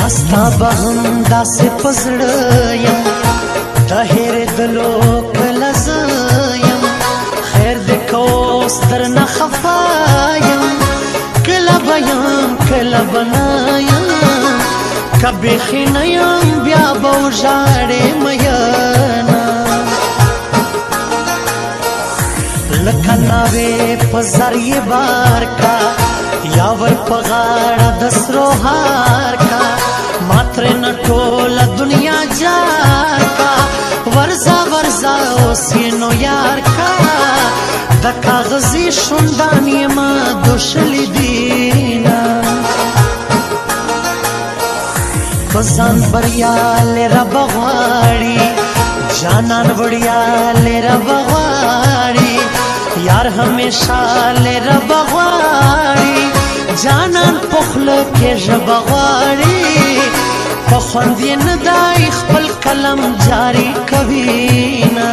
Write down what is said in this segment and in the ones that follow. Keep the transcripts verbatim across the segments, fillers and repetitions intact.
داستا به هم داسې په زړه یم د هېرېدلو کله زه یم خیر دې که اوس درنه خفا یم کله به یم کله به نه یم که بیخي نه یم بیا به وژاړې مینه لکه ناوې په زر یې بار کا یا ور په غاړه د سرو هار کا ما ترېنه ټوله دنیا جار کا ورځه ورځه اوس یې نو یار کا د کاغذي شونډان یې ما دوشلي دینه په ځان بریالی ربه غواړي جانان وړیالی ربه غواړي یار همیشه لی ربه غواړي جانان په خوله کې ژبه غواړي په خوند یې نه دی خپل قلم جاري کوي نه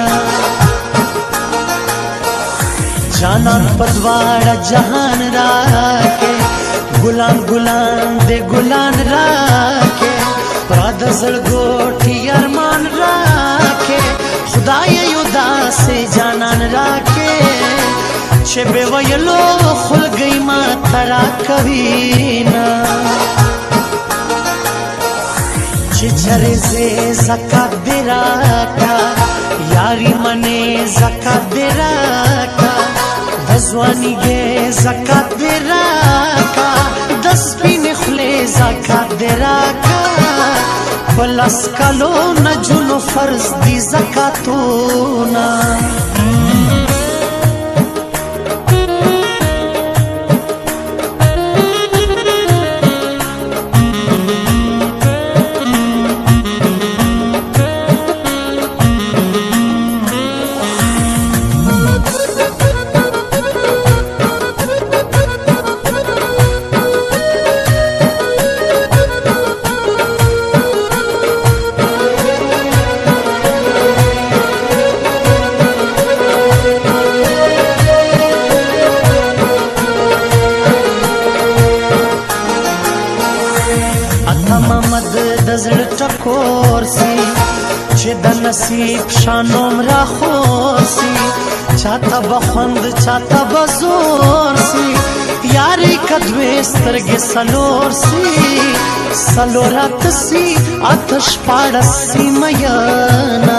جانان په دواړه جهان راکې ګلان ګلان دې ګلان راکې را د زړګوټي ارمان راکې خدای یو داسې جانان راکې چې بې ویلو خلګۍ ماته راکوي نه چې چرې ځې زکات دې راکړه یاري منې زکات دې راکړه د ځوانیږې زکات دې راکړه د سپینې خولې زکات دې راکړه په لس کلو نجونو فرض دي زکاتونه زړه ټکور سي چې د نصیب شانوم راخور سي چاته به خوند چاته به زور سي یاري که دوې سترګې څلور سي څلور اته سي اته شپاړس سي میینه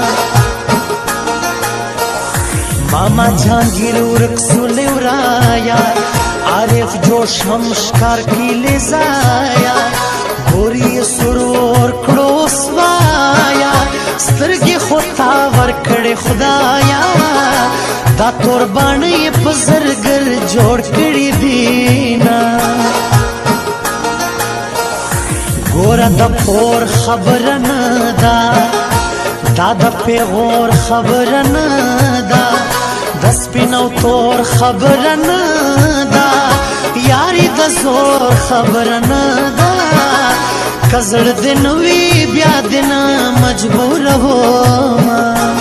ماما جهانګیر ورک سولې ورایا عارف جوش هم ښکار کی لیزایا گوری سرور کړو سوایا سترګې خو تا ورکړې خدایا دا تور باڼه یې په زرګر جوړ کړي دینه ګوره د پور خبره نه ده دا د پیغور خبره نه ده د سپین او تور خبره نه ده یاري د زور خبره نه ده که زړه دې نه وي بیا دې نه مجبوره ومه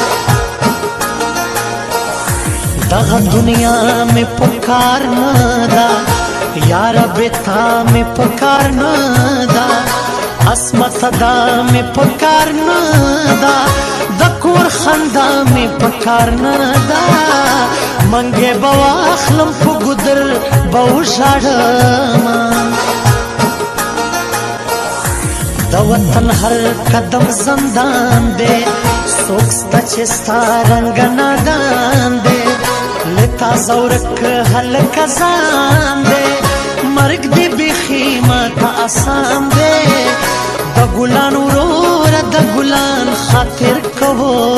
دغه دنیا مې په کار نه ده یاره بې تا مې په کار نه ده عصمته دا مې په کار نه ده د کور خندا مې په کار نه ده منګې به واخلم په ګودر به وژاړمه د وطن هر قدم زندان دی څوک سته چې ستا رنګ نادان دی له تازه ورک هلکه ځان دی مرګ دې بیخي ماته اسان دی د ګلان وروره د ګلان خاطر کوو